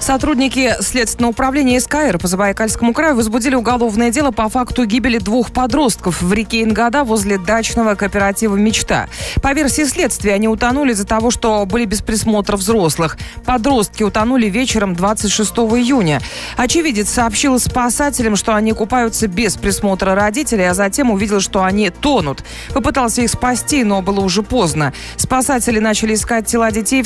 Сотрудники Следственного управления СКР по Забайкальскому краю возбудили уголовное дело по факту гибели двух подростков в реке Ингода возле дачного кооператива «Мечта». По версии следствия, они утонули из-за того, что были без присмотра взрослых. Подростки утонули вечером 26 июня. Очевидец сообщил спасателям, что они купаются без присмотра родителей, а затем увидел, что они тонут. Попытался их спасти, но было уже поздно. Спасатели начали искать тела детей в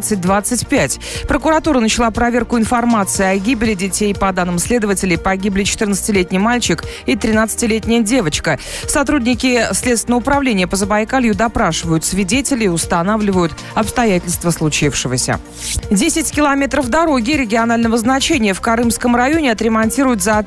17:25. Прокуратура начала проверку информации о гибели детей. По данным следователей, погибли 14-летний мальчик и 13-летняя девочка. Сотрудники Следственного управления по Забайкалью допрашивают свидетелей и устанавливают обстоятельства случившегося. 10 километров дороги регионального значения в Карымском районе отремонтируют за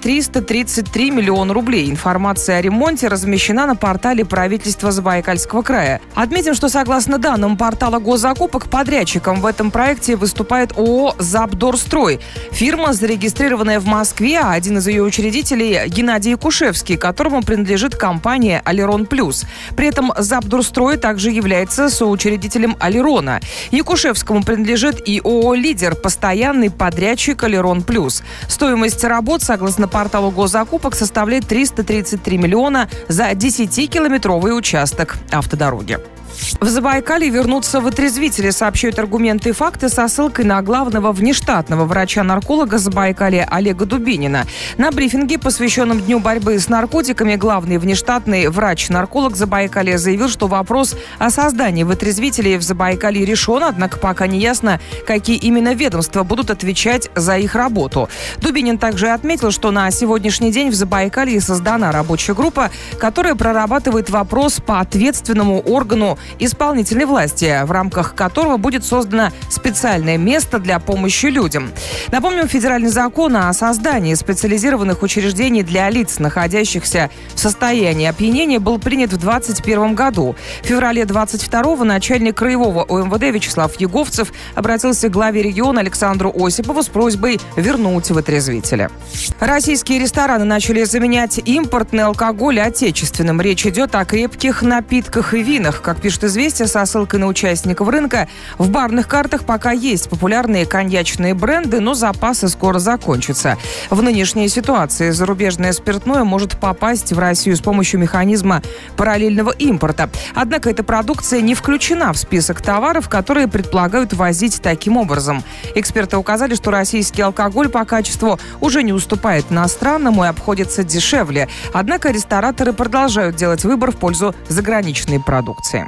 333 миллиона рублей. Информация о ремонте размещена на портале правительства Забайкальского края. Отметим, что согласно данным портала госзакупок, подрядчиком в этом проекте выступает ООО «Забдорстрой». Фирма, зарегистрированная в Москве, а один из ее учредителей Геннадий Якушевский, которому принадлежит компания «Алирон Плюс». При этом Забдорстрой также является соучредителем «Алирона». Якушевскому принадлежит и ООО «Лидер», постоянный подрядчик «Алирон Плюс». Стоимость работ, согласно порталу госзакупок, составляет 333 миллиона за 10-километровый участок автодороги. В Забайкалье вернутся вытрезвители, сообщают аргументы и факты со ссылкой на главного внештатного врача-нарколога Забайкалья Олега Дубинина. На брифинге, посвященном Дню борьбы с наркотиками, главный внештатный врач-нарколог Забайкалья заявил, что вопрос о создании вытрезвителей в Забайкалье решен, однако пока не ясно, какие именно ведомства будут отвечать за их работу. Дубинин также отметил, что на сегодняшний день в Забайкалье создана рабочая группа, которая прорабатывает вопрос по ответственному органу исполнительной власти, в рамках которого будет создано специальное место для помощи людям. Напомним, федеральный закон о создании специализированных учреждений для лиц, находящихся в состоянии опьянения, был принят в 2021 году. В феврале 2022-го начальник краевого ОМВД Вячеслав Еговцев обратился к главе региона Александру Осипову с просьбой вернуть вытрезвителя. Российские рестораны начали заменять импортный алкоголь отечественным. Речь идет о крепких напитках и винах. Как пишет «Известия» со ссылкой на участников рынка, в барных картах пока есть популярные коньячные бренды, но запасы скоро закончатся. В нынешней ситуации зарубежное спиртное может попасть в Россию с помощью механизма параллельного импорта. Однако эта продукция не включена в список товаров, которые предполагают возить таким образом. Эксперты указали, что российский алкоголь по качеству уже не уступает иностранному и обходится дешевле. Однако рестораторы продолжают делать выбор в пользу заграничной продукции.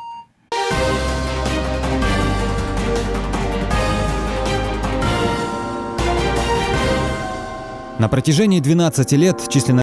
На протяжении 12 лет численность